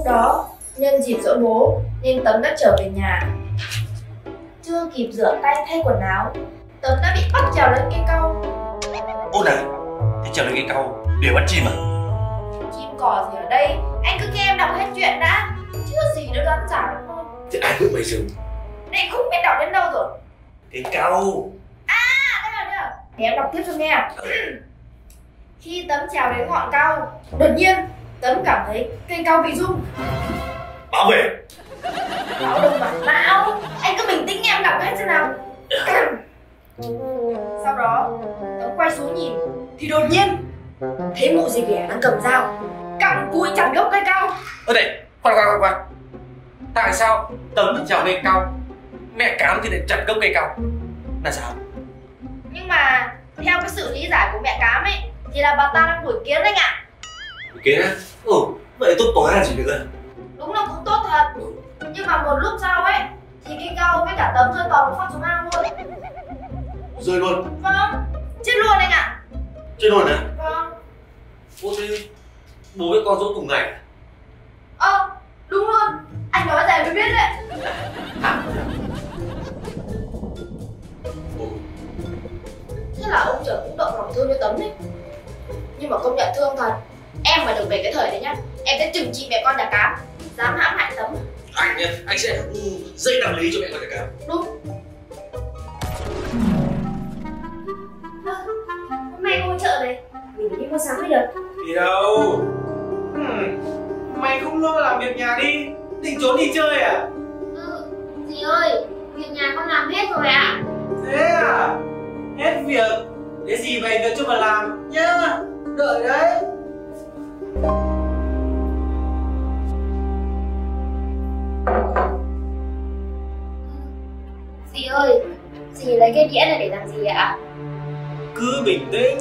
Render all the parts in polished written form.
Hôm đó, nhân dịp giỗ bố nên Tấm đã trở về nhà. Chưa kịp rửa tay thay quần áo, Tấm đã bị bắt trèo lên cây cau. Ô này, thì trèo lên cây cau để bắt chim à? Chim cò gì ở đây, anh cứ nghe em đọc hết chuyện đã. Chưa gì nữa đoán trả được thôi. Thì ai biết bây giờ? Này không biết đọc đến đâu rồi. Cây cau. Đây rồi. Để em đọc tiếp cho nghe. Khi Tấm trèo đến ngọn cau, đột nhiên Tấm cảm thấy cây cau bị rung. Bảo vệ. Báo đồng bản não. Anh cứ bình tĩnh nghe em đọc hết xem nào. Sau đó Tấm quay xuống nhìn thì đột nhiên thấy mụ dì ghẻ đang cầm dao cặm cụi chặt gốc cây cau. Ơ này, khoan. Tại sao Tấm trèo cây cau, mẹ Cám thì lại chặt gốc cây cau? Là sao? Nhưng mà theo cái sự lý giải của mẹ Cám ấy thì là bà ta đang đuổi kiến anh ạ. Đuổi kiến á? Vậy tốt tối là gì nữa? Đúng là cũng tốt thật. Nhưng mà một lúc sau ấy thì cây cau với cả Tấm rơi toàn một phát xuống ao luôn. Rơi luôn? Vâng, chết luôn anh ạ. Chết luôn à? Vâng. Ô thế bố với con dỗ cùng ngày à? Đúng luôn. Anh nói ra mới biết đấy. Thế là ông trời cũng động lòng thương cho Tấm đấy. Nhưng mà công nhận thương thật. Em mà được về cái thời đấy nhá, em sẽ trừng trị mẹ con nhà Cám dám hãm hại Tấm. Anh nhá, anh sẽ dây đằng lý cho mẹ con nhà Cám. Đúng. Hôm nay cô chợ này, mình phải đi mua sắm mới được. Đi đâu? Mày không lo làm việc nhà đi, định trốn đi chơi à? Dì ơi, việc nhà con làm hết rồi ạ. Thế à? Hết việc, để dì về việc cho mà làm nhá. Đợi đấy. Dì ơi, dì lấy cái đĩa này để làm gì ạ? Cứ bình tĩnh.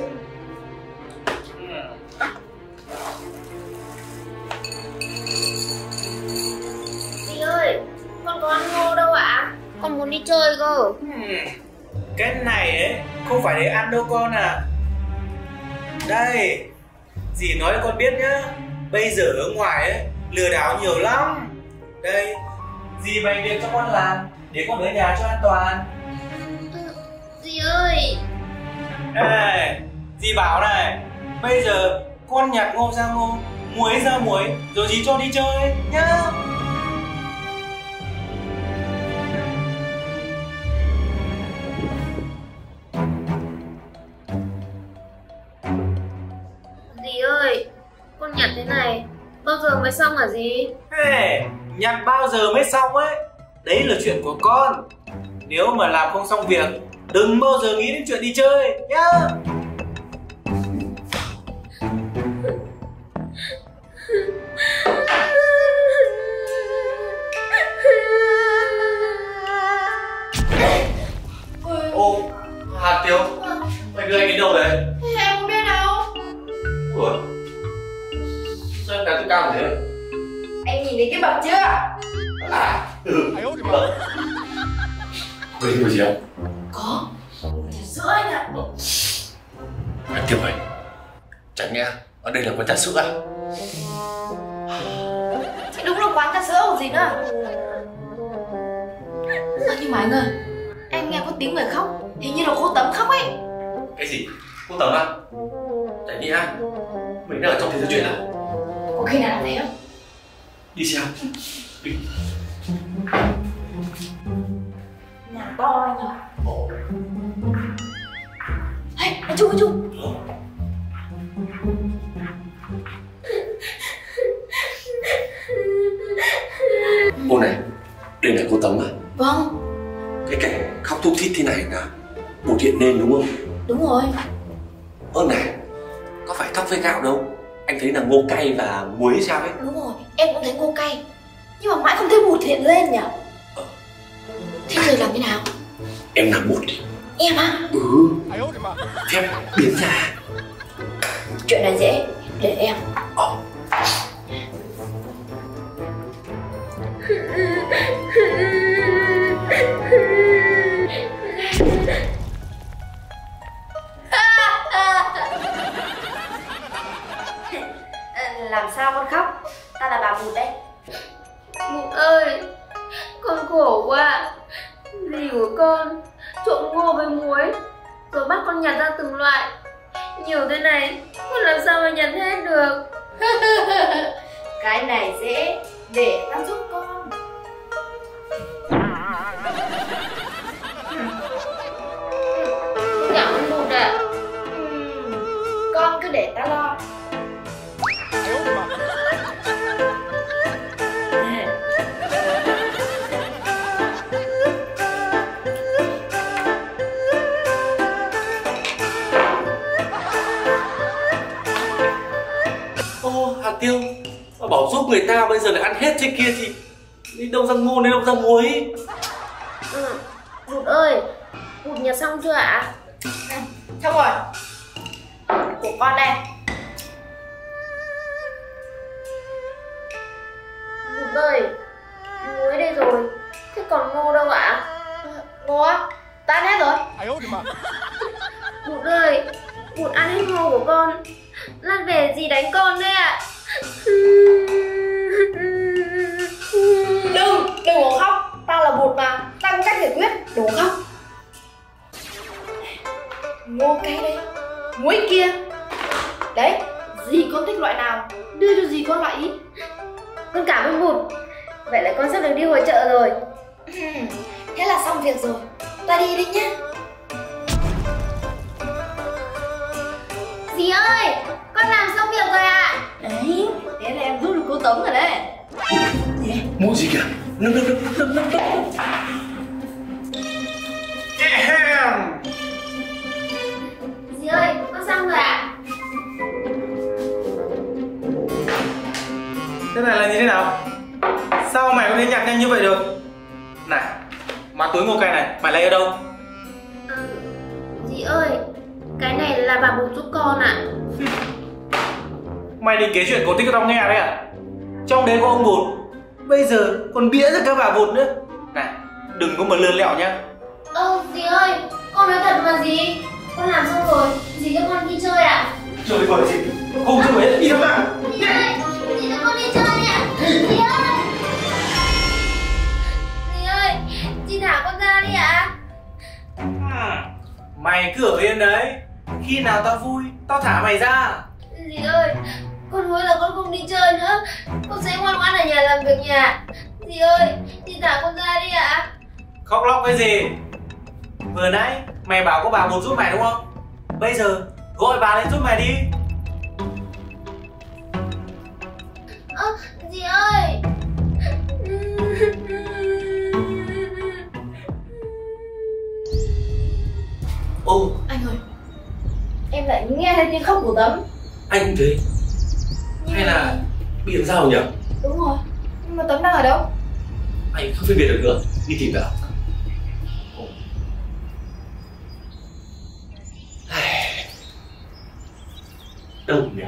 Dì ơi, con có ăn ngô đâu ạ? Con muốn đi chơi cơ. Cái này ấy, không phải để ăn đâu con à. Đây, dì nói cho con biết nhá. Bây giờ ở ngoài ấy, lừa đảo nhiều lắm. Đây, dì bày việc cho con làm, để con ở nhà cho an toàn. Dì ơi. Ê, dì bảo này, bây giờ con nhặt ngô ra ngô, muối ra muối, rồi dì cho đi chơi nhá. Dì ơi, con nhặt thế này bao giờ mới xong hả dì? Ê, nhặt bao giờ mới xong ấy, đấy là chuyện của con. Nếu mà làm không xong việc, đừng bao giờ nghĩ đến chuyện đi chơi nhá. Ô, Hà Tiếu, mày đưa anh đến đâu đấy? Em không biết đâu. Ủa? Sao em đặt cao thế? Anh nhìn thấy cái bậc chưa? Vâng. Có điều gì không? Có. Trà sữa anh ạ. Anh Tiếu ơi, chẳng nhẽ ở đây là quán trà sữa à? Thì đúng là quán trà sữa còn gì nữa. Nhưng mà anh ơi, em nghe có tiếng người khóc, hình như là cô Tấm khóc ấy. Cái gì? Cô Tấm à? Chẳng nhẽ mình đang ở trong thế giới chuyện à? Có khi nào là thế không? Đi xem. Đi. Nhà to anh ạ. Anh Trung. Cô này, đây là cô Tấm à? Vâng. Cái cảnh khóc thút thít thế này là bột điện nên đúng không? Đúng rồi. Ơ này, có phải thóc với gạo đâu? Anh thấy là ngô cay và muối sao ấy? Đúng rồi, em cũng thấy ngô cay. Nhưng mà mãi không thấy bột hiện lên nhỉ? Thế giờ làm thế nào? Em làm bột đi. Em á? Phép biến ra. Chuyện này dễ, để em. Làm sao con khóc? Ta là bà Bụt đấy. của con trộn ngô với muối, rồi bắt con nhặt ra từng loại. Nhiều thế này, con làm sao mà nhặt hết được? Cái này dễ, để ta giúp con. Dạ con Bụt ạ. Con cứ để ta lo. Ô, hạt tiêu, mà bảo giúp người ta bây giờ lại ăn hết trên kia thì đi đâu ra ngô, đi đâu ra muối. Bụt ơi, Bụt nhặt xong chưa ạ? Xong rồi. Của con đây. Bụt ơi, muối đây rồi, thế còn ngô đâu ạ? Ngô á? Ta ăn hết rồi. Bụt ơi, Bụt ăn hết ngô của con, lát về dì đánh con đấy ạ. Đừng có khóc. Tao là Bụt mà, tao có cách giải quyết. Đừng có khóc. Ngô cây đây, muối kia. Đấy, dì con thích loại nào, đưa cho dì con loại ý. Con cảm ơn Bụt. Vậy là con sắp được đi hội chợ rồi. Thế là xong việc rồi. Ta đi đi nhá. Dì ơi, con làm xong việc rồi ạ. Đấy, thế là em giúp được cô Tống rồi đấy. Mũ gì kìa? Nâng. Dì ơi, con xong rồi ạ. Thế này là như thế nào? Sao mày có thể nhặt nhanh như vậy được? Này, mà túi ngô cây này mày lấy ở đâu? Dì ơi, cái này là bà Bụt giúp con ạ. Mày định kể chuyện cổ tích cho tao nghe đấy à? Trong đấy có ông Bụt, bây giờ còn bĩa ra cả bà Bụt nữa. Này, đừng có mà lươn lẹo nhá. Dì ơi, con nói thật mà dì. Con làm xong rồi, dì cho con đi chơi ạ. Trời ơi gì? Không chơi hết, đi đâu nào? Dì ơi, dì cho con đi chơi đi ạ. Dì ơi. Dì ơi, dì thả con ra đi ạ. Mày cứ ở yên đấy. Khi nào tao vui, tao thả mày ra. Dì ơi, con hứa là con không đi chơi nữa. Con sẽ ngoan ngoãn ở nhà làm việc nhà. Dì ơi, dì thả con ra đi ạ. Khóc lóc cái gì? Vừa nãy mày bảo có bà Bụt giúp mày đúng không? Bây giờ gọi bà lên giúp mày đi. Dì ơi. Ô, Anh ơi, em lại nghe thấy tiếng khóc của Tấm. anh cũng thế. Hay là bị làm sao nhỉ? Đúng rồi, nhưng mà Tấm đang ở đâu? Anh không phân biệt được nữa. Đi tìm nào. Đâu nhỉ?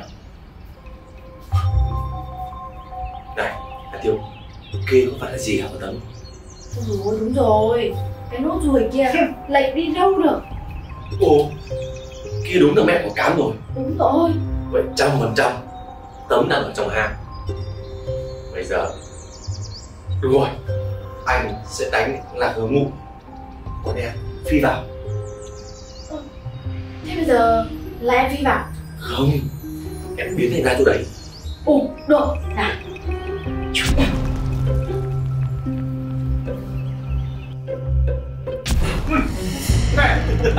Này, hạt tiêu, kia có phải là gì hả Tấm? Ôi đúng rồi, cái nốt ruồi kia lại đi đâu được. Ồ, kia đúng là mẹ của Cám rồi. Đúng rồi. Vậy 100% Tấm đang ở trong hang. Bây giờ đúng rồi, anh sẽ đánh là hướng ngụ, còn em phi vào. Thế bây giờ là em phi vào. Không, em biến thành ra chỗ đấy. Ồ, được, nào. Này.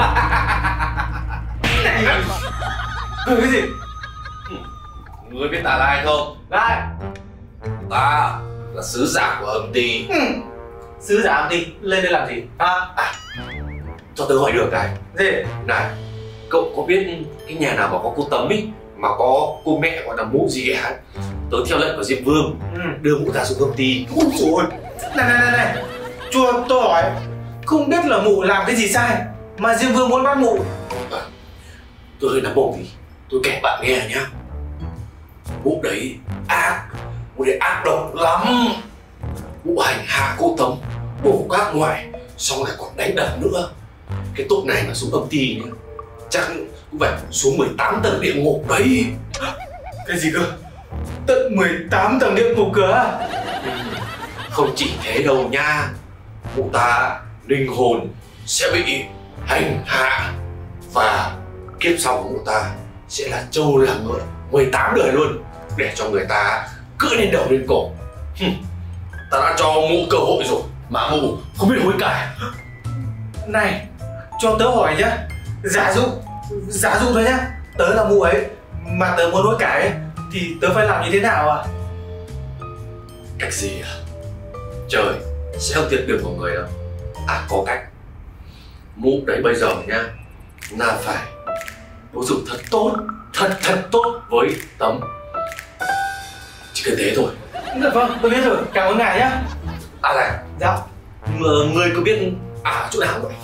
Cái gì? Ngươi biết ta là ai không? Lại. Ta là sứ giả của âm ty. Sứ giả âm ty lên đây làm gì? Cho tớ hỏi được cái. Gì? Này, cậu có biết cái nhà nào mà có cô Tấm ý, mà có cô mẹ gọi là Mụ gì ấy? Tớ theo lệnh của Diêm Vương đưa Mụ ta xuống công ty. Ôi dồi. Này. Cho tôi hỏi, không biết là Mụ làm cái gì sai mà Diêm Vương muốn bắt Mụ? Tôi hơi nắm bổng thì tôi kể bạn nghe nhá. Mụ đấy ác, mụ đấy ác độc lắm. Mụ hành hạ cô Tấm, bổ các ngoại, xong lại còn đánh đập nữa. Cái tội này mà xuống âm ty nhá, chắc cũng phải xuống 18 tầng địa ngục đấy. Cái gì cơ? Tận 18 tầng địa ngục cơ à? Không chỉ thế đâu nha. Mụ ta linh hồn sẽ bị hành hạ và kiếp sau của ta sẽ là trâu làm ngựa 18 đời luôn, để cho người ta cưỡi lên đầu lên cổ. Ta đã cho mụ cơ hội rồi mà mụ không biết hối cải. Này, cho tớ hỏi nhá, giả dụ thôi nhá, tớ là mụ ấy mà tớ muốn hối cải ấy, thì tớ phải làm như thế nào à? Cách gì à? Trời sẽ không thiệt được của người đâu. À, có cách. Mụ đấy bây giờ nhá là phải đối xử thật tốt với Tấm. Chỉ cần thế thôi. Vâng, tôi biết rồi, cảm ơn ngài nhá. À này, Dạ. người có biết chỗ nào vậy?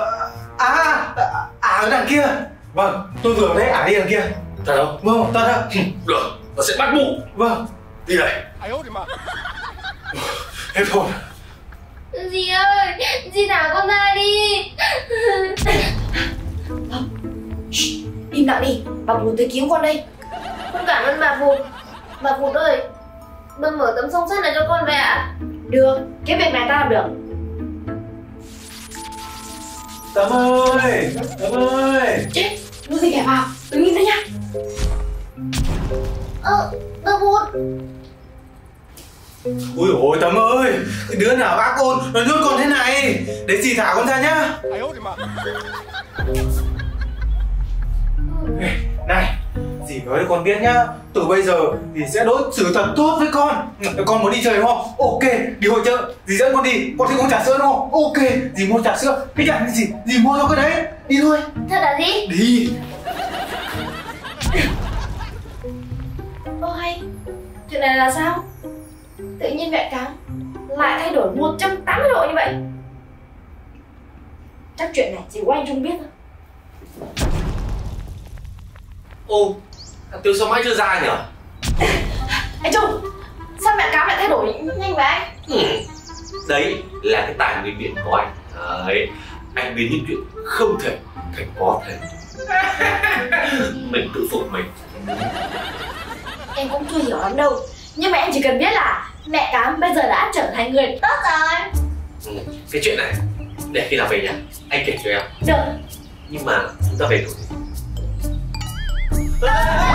Ở đằng kia. Vâng, tôi vừa thấy đi đằng kia. Thật không? Vâng, thật ạ. Được, nó sẽ bắt mụ. Vâng. Đi đây. Hết thôi. Dì ơi, dì thả con ra đi. Im lặng đi, bà Vụt tới cứu con đây. Con cảm ơn bà Vụt. Bà Vụt ơi, bà mở tấm song sắt này cho con về ạ. Được, cái việc này ta làm được. Tấm ơi, Tấm ơi. Chết, đưa gì kẻ vào, đừng nhìn thấy nhá. Bà Vụt. Ui ôi Tấm ơi, đứa nào ác ôn nó nhốt con thế này. Để dì thả con ra nhá. Này, dì nói cho con biết nhá, từ bây giờ dì sẽ đối xử thật tốt với con. Con muốn đi chơi đúng không? Ok, đi hội chợ, dì dẫn con đi. Con thích uống trà sữa đúng không? Ok, dì mua trà sữa. Cái trà gì? Dì mua cho cái đấy. Đi thôi. Thật là gì? Đi. Hay, chuyện này là sao? Tự nhiên mẹ Cám lại thay đổi 180 độ như vậy. Chắc chuyện này chỉ có anh Trung biết thôi. Ô, thằng Tiêu sao mãi chưa ra nhỉ? Anh Trung, sao mẹ Cám lại thay đổi nhanh vậy anh? Đấy là cái tài nguyên biển của anh. Đấy, anh biến những chuyện không thể thành có thể. Mình tự phục mình. Em cũng chưa hiểu lắm đâu, nhưng mà em chỉ cần biết là mẹ Cám bây giờ đã trở thành người tốt rồi. Cái chuyện này để khi nào về nhà anh kể cho em. Được. Nhưng mà chúng ta về thôi.